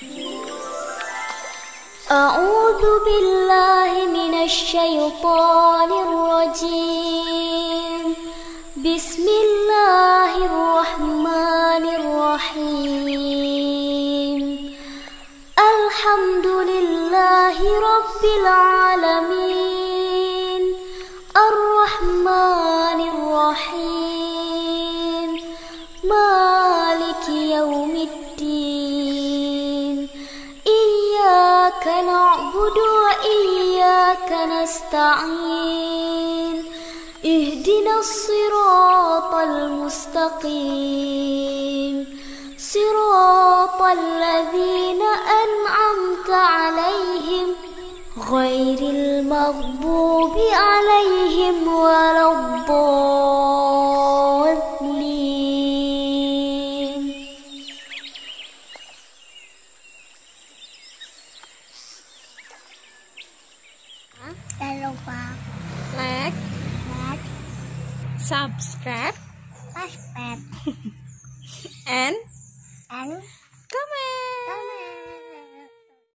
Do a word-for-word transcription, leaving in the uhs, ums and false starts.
أعوذ بالله من الشيطان الرجيم. بسم الله الرحمن الرحيم. الحمد لله رب العالمين الرحمن الرحيم مالك يوم الدين. إياك نعبد وإياك نستعين. اهدنا الصراط المستقيم صراط الذين أنعمت عليهم غير المغضوب عليهم ولا الضالين. Jangan lupa like, like, subscribe, subscribe, and and comment. comment.